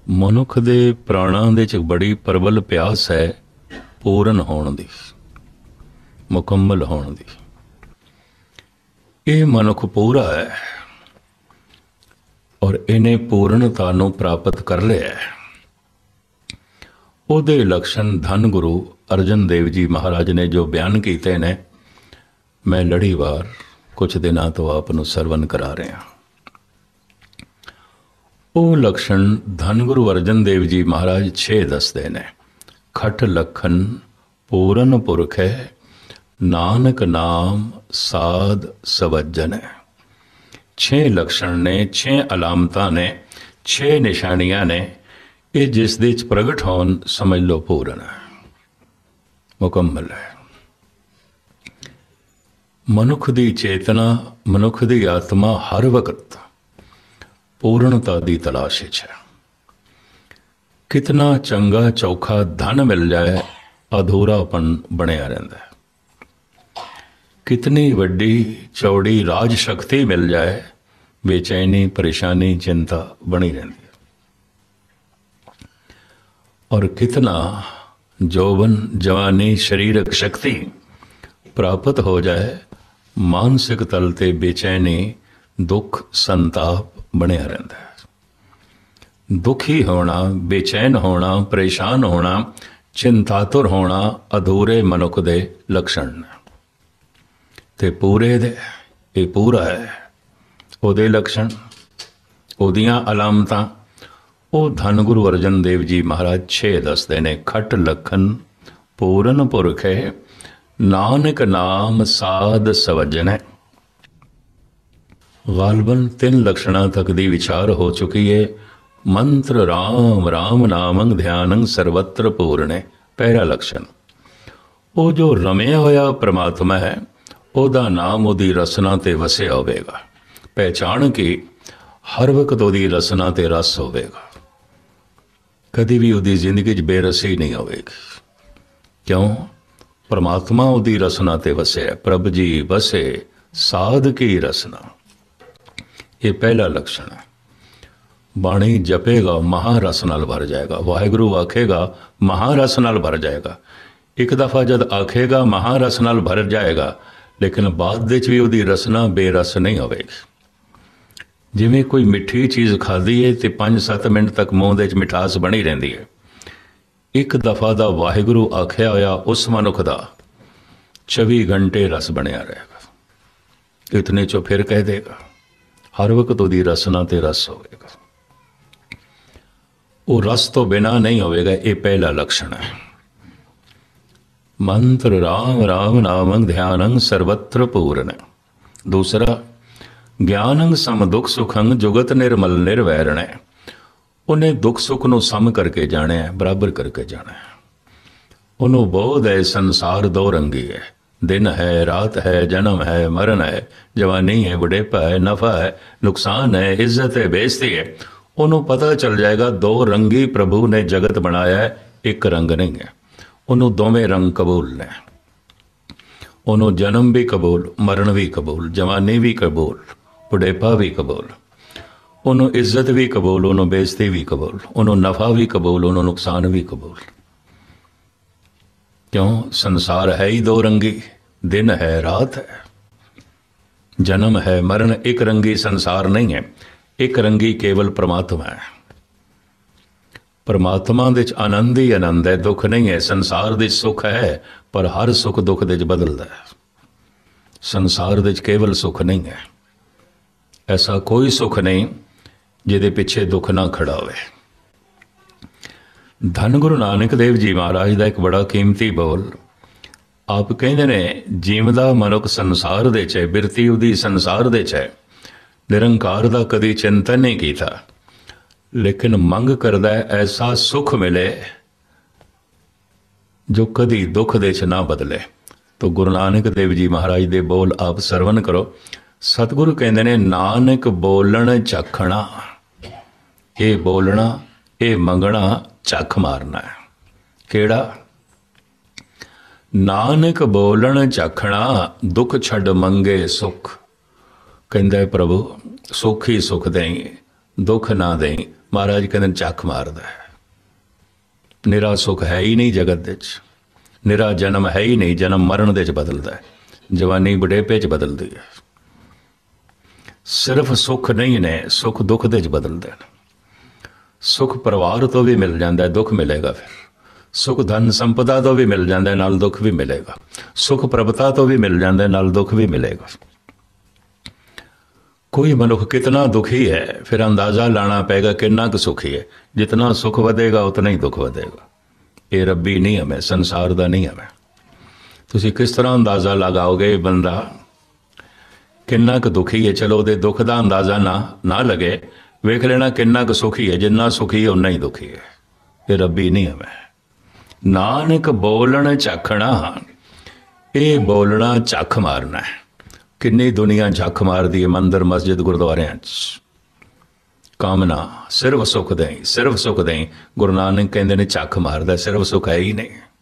ਮਨੁੱਖ ਦੇ ਪ੍ਰਾਣਾਂ ਦੇ 'ਚ ਬੜੀ ਪ੍ਰਬਲ ਪਿਆਸ ਹੈ ਪੂਰਨ ਹੋਣ ਦੀ, ਮੁਕੰਮਲ ਹੋਣ ਦੀ। ਇਹ ਮਨੁੱਖ ਪੂਰਾ ਹੈ ਔਰ ਇਹਨੇ ਪੂਰਨਤਾ ਨੂੰ ਪ੍ਰਾਪਤ ਕਰ ਲਿਆ ਹੈ। ਉਹਦੇ ਲਕਸ਼ਣ ਧੰਨ ਗੁਰੂ ਅਰਜਨ ਦੇਵ ਜੀ ਮਹਾਰਾਜ ਨੇ ਜੋ ਬਿਆਨ ਕੀਤੇ ਨੇ, ਮੈਂ ਲੜੀਵਾਰ ਕੁਝ ਦਿਨਾਂ ਤੋਂ ਆਪ ਨੂੰ ਸਰਵਨ ਕਰਾ ਰਿਹਾ। ਉਹ ਲਕਸ਼ਣ ਧੰਨ ਗੁਰੂ ਅਰਜਨ ਦੇਵ ਜੀ ਮਹਾਰਾਜ 6 ਦੱਸਦੇ ਨੇ। ਖਟ ਲਖਨ ਪੂਰਨ ਪੁਰਖ ਹੈ, ਨਾਨਕ ਨਾਮ ਸਾਧ ਸਵੱਜਨ ਹੈ। 6 ਲਕਸ਼ਣ ਨੇ, 6 ਅਲਾਮਤਾਂ ਨੇ, 6 ਨਿਸ਼ਾਨੀਆਂ ਨੇ। ਇਹ ਜਿਸ ਦੇ 'ਚ ਪ੍ਰਗਟ ਹੋਣ ਸਮਝ ਲਓ ਪੂਰਨ ਹੈ, ਮੁਕੰਮਲ ਹੈ। ਮਨੁੱਖ ਦੀ ਚੇਤਨਾ, ਮਨੁੱਖ ਦੀ ਆਤਮਾ ਹਰ ਵਕਤ ਪੂਰਨਤਾ ਦੀ ਤਲਾਸ਼ ਵਿੱਚ ਹੈ। ਕਿਤਨਾ ਚੰਗਾ ਚੌਖਾ ਧਨ ਮਿਲ ਜਾਏ, ਅਧੂਰਾਪਨ ਬਣਿਆ ਰਹਿੰਦਾ ਹੈ। ਕਿਤਨੀ ਵੱਡੀ ਚੌੜੀ ਰਾਜ ਸ਼ਕਤੀ ਮਿਲ ਜਾਏ, ਬੇਚੈਨੀ, ਪਰੇਸ਼ਾਨੀ, ਚਿੰਤਾ ਬਣੀ ਰਹਿੰਦੀ ਹੈ। और कितना जौवन, जवानी, शरीरक शक्ति प्राप्त हो जाए, मानसिक तल ते बेचैनी, दुख, संताप बनिया रहता है। दुखी होना, बेचैन होना, परेशान होना, चिंतातुर होना अधूरे मनुख दे लक्षण ते पूरे दे ये पूरा है। ਉਹਦੇ लक्षण, ਉਹਦੀਆਂ ਅਲਾਮਤਾਂ ਉਹ ਧੰਨ ਗੁਰੂ ਅਰਜਨ ਦੇਵ ਜੀ ਮਹਾਰਾਜ 6 ਦੱਸਦੇ ਨੇ। ਖਟ ਲਖਨ ਪੂਰਨ ਪੁਰਖ ਹੈ, ਨਾਨਕ ਨਾਮ ਸਾਧ ਸਵੱਜਨ ਹੈ। ਗਾਲਬਨ 3 ਲਕਸ਼ਣਾਂ ਤੱਕ ਦੀ ਵਿਚਾਰ ਹੋ ਚੁੱਕੀ ਹੈ। ਮੰਤਰ ਰਾਮ ਰਾਮ ਨਾਮੰ ਧਿਆਨੰ ਸਰਵਤਰ ਪੂਰਨ ਹੈ। ਪਹਿਲਾ ਲਕਸ਼ਣ, ਉਹ ਜੋ ਰਮਿਆ ਹੋਇਆ ਪ੍ਰਮਾਤਮਾ ਹੈ, ਉਹਦਾ ਨਾਮ ਉਹਦੀ ਰਸਨਾ ਤੇ ਵਸਿਆ ਹੋਵੇਗਾ। ਪਹਿਚਾਣ ਕੇ ਹਰ ਵਕਤ ਉਹਦੀ ਰਸਨਾ ਤੇ ਰਸ ਹੋਵੇਗਾ। ਕਦੀ ਵੀ ਉਹਦੀ ਜ਼ਿੰਦਗੀ 'ਚ ਬੇਰਸੀ ਨਹੀਂ ਹੋਵੇਗੀ। ਕਿਉਂ? ਪਰਮਾਤਮਾ ਉਹਦੀ ਰਸਨਾ ਤੇ ਵਸਿਆ। ਪ੍ਰਭ ਜੀ ਵਸੇ ਸਾਧ ਕੀ ਰਸਨਾ। ਇਹ ਪਹਿਲਾ ਲਕਸ਼ਣ ਹੈ। ਬਾਣੀ ਜਪੇਗਾ, ਮਹਾਰਸ ਨਾਲ ਭਰ ਜਾਏਗਾ। ਵਾਹਿਗੁਰੂ ਆਖੇਗਾ, ਮਹਾਰਸ ਨਾਲ ਭਰ ਜਾਏਗਾ। ਇੱਕ ਦਫਾ ਜਦ ਆਖੇਗਾ ਮਹਾਰਸ ਨਾਲ ਭਰ ਜਾਏਗਾ, ਲੇਕਿਨ ਬਾਅਦ ਵਿੱਚ ਵੀ ਉਹਦੀ ਰਸਨਾ ਬੇਰਸ ਨਹੀਂ ਹੋਵੇਗੀ। ਜਿਵੇਂ ਕੋਈ ਮਿੱਠੀ ਚੀਜ਼ ਖਾਧੀ ਹੈ ਤੇ 5-7 ਮਿੰਟ ਤੱਕ ਮੂੰਹ ਦੇ 'ਚ ਮਿਠਾਸ ਬਣੀ ਰਹਿੰਦੀ ਹੈ। ਇੱਕ ਦਫਾ ਦਾ ਵਾਹਿਗੁਰੂ ਆਖਿਆ ਹੋਇਆ ਉਸ ਮਨੁੱਖ ਦਾ 24 ਘੰਟੇ ਰਸ ਬਣਿਆ ਰਹੇਗਾ। ਇਤਨੇ 'ਚੋਂ ਫਿਰ ਕਹਿ ਦੇਗਾ, ਹਰ ਵਕਤ ਉਹਦੀ ਰਸਨਾ ਤੇ ਰਸ ਹੋਵੇਗਾ। ਉਹ ਰਸ ਤੋਂ ਬਿਨਾਂ ਨਹੀਂ ਹੋਵੇਗਾ। ਇਹ ਪਹਿਲਾ ਲਕਸ਼ਣ ਹੈ। ਮੰਤਰ ਰਾਮ ਰਾਮ ਨਾਮੰ ਧਿਆਨੰ ਸਰਵਤਰ ਪੂਰਨ। ਦੂਸਰਾ, ਗਿਆਨੰ ਸਮ ਦੁੱਖ ਸੁਖੰ ਜੁਗਤ ਨਿਰਮਲ ਨਿਰਵੈਰਣ ਹੈ। ਉਹਨੇ ਦੁੱਖ ਸੁੱਖ ਨੂੰ ਸਮ ਕਰਕੇ ਜਾਣਿਆ, ਬਰਾਬਰ ਕਰਕੇ ਜਾਣਾ ਹੈ। ਉਹਨੂੰ ਬੋਧ ਹੈ ਸੰਸਾਰ ਦੋ ਰੰਗੀ ਹੈ। ਦਿਨ ਹੈ, ਰਾਤ ਹੈ, ਜਨਮ ਹੈ, ਮਰਨ ਹੈ, ਜਵਾਨੀ ਹੈ, ਬੁਢੇਪਾ ਹੈ, ਨਫਾ ਹੈ, ਨੁਕਸਾਨ ਹੈ, ਇੱਜ਼ਤ ਹੈ, ਬੇਇੱਜ਼ਤੀ ਹੈ। ਉਹਨੂੰ ਪਤਾ ਚੱਲ ਜਾਏਗਾ ਦੋ ਰੰਗੀ ਪ੍ਰਭੂ ਨੇ ਜਗਤ ਬਣਾਇਆ ਹੈ, ਇੱਕ ਰੰਗ ਨਹੀਂ ਹੈ। ਉਹਨੂੰ ਦੋਵੇਂ ਰੰਗ ਕਬੂਲ ਨੇ। ਉਹਨੂੰ ਜਨਮ ਵੀ ਕਬੂਲ, ਮਰਨ ਵੀ ਕਬੂਲ, ਜਵਾਨੀ ਵੀ ਕਬੂਲ, ਬੁਢੇਪਾ ਵੀ ਕਬੂਲ। ਉਹਨੂੰ ਇੱਜ਼ਤ ਵੀ ਕਬੂਲ, ਉਹਨੂੰ ਬੇਇੱਜ਼ਤੀ ਵੀ ਕਬੂਲ, ਉਹਨੂੰ ਨਫਾ ਵੀ ਕਬੂਲ, ਉਹਨੂੰ ਨੁਕਸਾਨ ਵੀ ਕਬੂਲ। ਕਿਉਂ? ਸੰਸਾਰ ਹੈ ਹੀ ਦੋ ਰੰਗੀ। ਦਿਨ ਹੈ, ਰਾਤ ਹੈ, ਜਨਮ ਹੈ, ਮਰਨ। ਇੱਕ ਰੰਗੀ ਸੰਸਾਰ ਨਹੀਂ ਹੈ। ਇੱਕ ਰੰਗੀ ਕੇਵਲ ਪ੍ਰਮਾਤਮਾ ਹੈ। ਪਰਮਾਤਮਾ ਦੇ 'ਚ ਆਨੰਦ ਹੀ ਆਨੰਦ ਹੈ, ਦੁੱਖ ਨਹੀਂ ਹੈ। ਸੰਸਾਰ ਦੇ ਸੁੱਖ ਹੈ, ਪਰ ਹਰ ਸੁੱਖ ਦੁੱਖ ਦੇ 'ਚ ਬਦਲਦਾ ਹੈ। ਸੰਸਾਰ ਦੇ 'ਚ ਕੇਵਲ ਸੁੱਖ ਨਹੀਂ ਹੈ। ਐਸਾ ਕੋਈ ਸੁੱਖ ਨਹੀਂ ਜਿਹਦੇ ਪਿੱਛੇ ਦੁੱਖ ਨਾ ਖੜਾ ਹੋਵੇ। ਧੰਨ ਗੁਰੂ ਨਾਨਕ ਦੇਵ ਜੀ ਮਹਾਰਾਜ ਦਾ ਇੱਕ ਬੜਾ ਕੀਮਤੀ ਬੋਲ ਆਪ ਕਹਿੰਦੇ ਨੇ, ਜੀਵਦਾ ਮਨੁੱਖ ਸੰਸਾਰ ਦੇ 'ਚ ਹੈ, ਬਿਰਤੀ ਉਹਦੀ ਸੰਸਾਰ ਦੇ 'ਚ ਹੈ। ਨਿਰੰਕਾਰ ਦਾ ਕਦੀ ਚਿੰਤਨ ਨਹੀਂ ਕੀਤਾ, ਲੇਕਿਨ ਮੰਗ ਕਰਦਾ ਹੈ ਐਸਾ ਸੁੱਖ ਮਿਲੇ ਜੋ ਕਦੀ ਦੁੱਖ ਦੇ 'ਚ ਨਾ ਬਦਲੇ। ਤੋ ਗੁਰੂ ਨਾਨਕ ਦੇਵ ਜੀ ਮਹਾਰਾਜ ਦੇ ਬੋਲ ਆਪ ਸਰਵਨ ਕਰੋ। ਸਤਿਗੁਰੂ ਕਹਿੰਦੇ ਨੇ, ਨਾਨਕ ਬੋਲਣ ਚੱਖਣਾ। ਇਹ ਬੋਲਣਾ, ਇਹ ਮੰਗਣਾ, ਚੱਖ ਮਾਰਨਾ ਹੈ। ਕਿਹੜਾ? ਨਾਨਕ ਬੋਲਣ ਚੱਖਣਾ, ਦੁੱਖ ਛੱਡ ਮੰਗੇ ਸੁੱਖ। ਕਹਿੰਦਾ ਪ੍ਰਭੂ ਸੁੱਖ ਹੀ ਸੁੱਖ ਦੇਈਂ, ਦੁੱਖ ਨਾ ਦੇਈ। ਮਹਾਰਾਜ ਕਹਿੰਦੇ ਚੱਕ ਮਾਰਦਾ ਹੈ। ਨਿਰਾ ਸੁੱਖ ਹੈ ਹੀ ਨਹੀਂ ਜਗਤ ਦੇ 'ਚ, ਨਿਰਾ ਜਨਮ ਹੈ ਹੀ ਨਹੀਂ। ਜਨਮ ਮਰਨ ਦੇ 'ਚ ਬਦਲਦਾ ਹੈ, ਜਵਾਨੀ ਬੁਢੇਪੇ 'ਚ ਬਦਲਦੀ ਹੈ। ਸਿਰਫ ਸੁੱਖ ਨਹੀਂ ਨੇ, ਸੁੱਖ ਦੁੱਖ ਦੇ 'ਚ ਬਦਲਦੇ ਨੇ। ਸੁੱਖ ਪਰਿਵਾਰ ਤੋਂ ਵੀ ਮਿਲ ਜਾਂਦਾ ਹੈ, ਦੁੱਖ ਮਿਲੇਗਾ। ਫਿਰ ਸੁੱਖ ਧਨ ਸੰਪਦਾ ਤੋਂ ਵੀ ਮਿਲ ਜਾਂਦਾ ਹੈ, ਨਾਲ ਦੁੱਖ ਵੀ ਮਿਲੇਗਾ। ਸੁੱਖ ਪ੍ਰਭਤਾ ਤੋਂ ਵੀ ਮਿਲ ਜਾਂਦਾ ਹੈ, ਨਾਲ ਦੁੱਖ ਵੀ ਮਿਲੇਗਾ। ਕੋਈ ਮਨੁੱਖ ਕਿਤਨਾ ਦੁਖੀ ਹੈ, ਫਿਰ ਅੰਦਾਜ਼ਾ ਲਾਣਾ ਪਏਗਾ ਕਿੰਨਾ ਕੁ ਸੁਖੀ ਹੈ। ਜਿਤਨਾ ਸੁਖ ਵਧੇਗਾ ਉਤਨਾ ਹੀ ਦੁੱਖ ਵਧੇਗਾ। ਇਹ ਰੱਬੀ ਨਿਯਮ ਹੈ, ਸੰਸਾਰ ਦਾ ਨਿਯਮ ਹੈ। ਤੁਸੀਂ ਕਿਸ ਤਰ੍ਹਾਂ ਅੰਦਾਜ਼ਾ ਲਗਾਓਗੇ ਬੰਦਾ ਕਿੰਨਾ ਕੁ ਦੁਖੀ ਹੈ? ਚਲੋ ਉਹਦੇ ਦੁੱਖ ਦਾ ਅੰਦਾਜ਼ਾ ਨਾ ਲਗੇ, ਵੇਖ ਲੈਣਾ ਕਿੰਨਾ ਕੁ ਸੁਖੀ ਹੈ। ਜਿੰਨਾ ਸੁਖੀ ਹੈ ਉਨਾ ਹੀ ਦੁਖੀ ਹੈ। ਇਹ ਰੱਬੀ ਨਿਯਮ ਹੈ। ਨਾਨਕ ਬੋਲਣ ਝਖਣਾ, ਇਹ ਬੋਲਣਾ ਝੱਖ ਮਾਰਨਾ ਹੈ। ਕਿੰਨੀ ਦੁਨੀਆ ਝੱਖ ਮਾਰਦੀ ਹੈ ਮੰਦਰ ਮਸਜਿਦ ਗੁਰਦੁਆਰਿਆਂ 'ਚ। ਕਾਮਨਾ ਸਿਰਫ ਸੁੱਖ ਦੇਈ, ਸਿਰਫ ਸੁੱਖ ਦੇਈ। ਗੁਰੂ ਨਾਨਕ ਕਹਿੰਦੇ ਨੇ ਝੱਖ ਮਾਰਦਾ, ਸਿਰਫ ਸੁੱਖ ਹੈ ਹੀ ਨਹੀਂ।